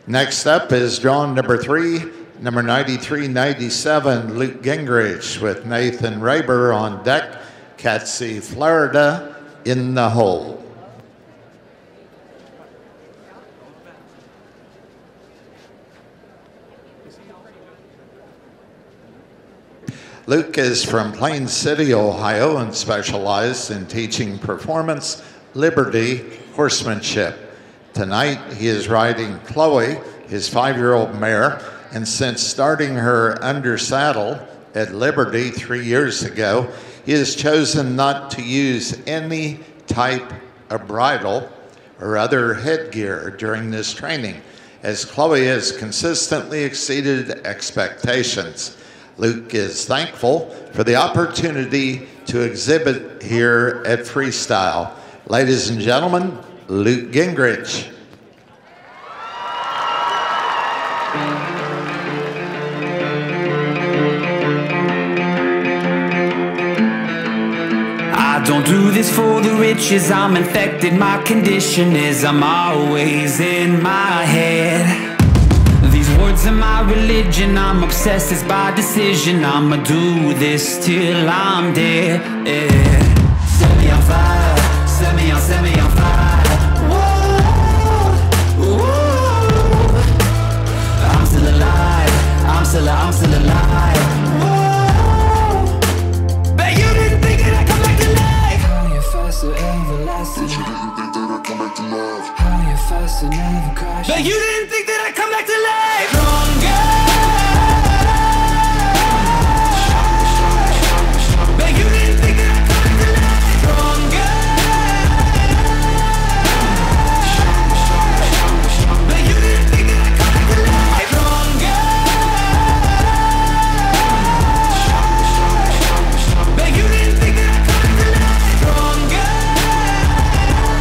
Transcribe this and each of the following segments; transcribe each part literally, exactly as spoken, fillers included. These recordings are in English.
Next up is drawn number three, number ninety-three ninety-seven, Luke Gingerich with Nathan Raber on deck, Catsy, Florida in the hole. Luke is from Plain City, Ohio, and specialized in teaching performance, liberty, horsemanship. Tonight, he is riding Chloe, his five-year-old mare, and since starting her under saddle at Liberty three years ago, he has chosen not to use any type of bridle or other headgear during this training, as Chloe has consistently exceeded expectations. Luke is thankful for the opportunity to exhibit here at Freestyle. Ladies and gentlemen, Luke Gingerich. I don't do this for the riches, I'm infected, my condition is I'm always in my head. These words are my religion, I'm obsessed, it's by decision, I'ma do this till I'm dead, yeah. Set me on fire, set me on, set me on fire. Whoa, whoa. I'm still alive, I'm still, I'm still alive. Whoa. Bet you didn't think that I'd come back to life. How you fast and everlasting. Bet you didn't think that I'd come back to life. How you fast and never crash. Bet you didn't think that I'd come back to life.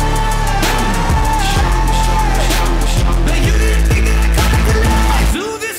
Do this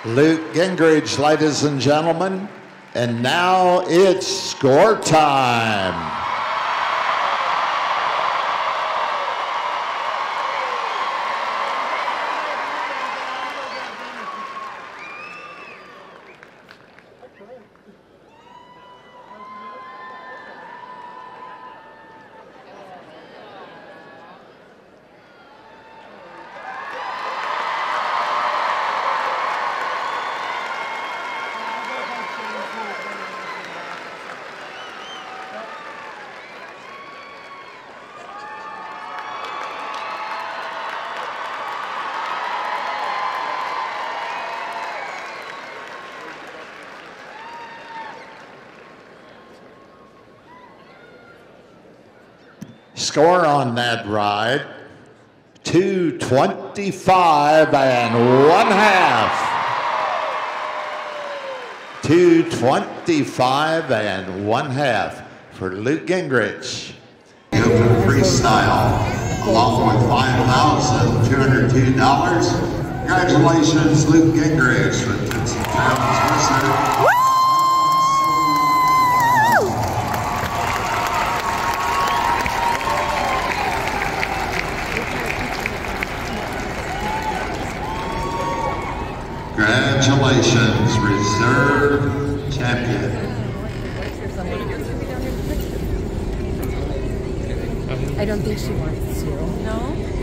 Luke Gingerich, ladies and gentlemen. And now it's score time. Score on that ride, two twenty-five and one half. two twenty-five and one half for Luke Gingerich. Open freestyle, along with five thousand two hundred two dollars. Congratulations, Luke Gingerich with Tinseltowns Whizard. Congratulations, reserve champion. I don't think she wants to. No?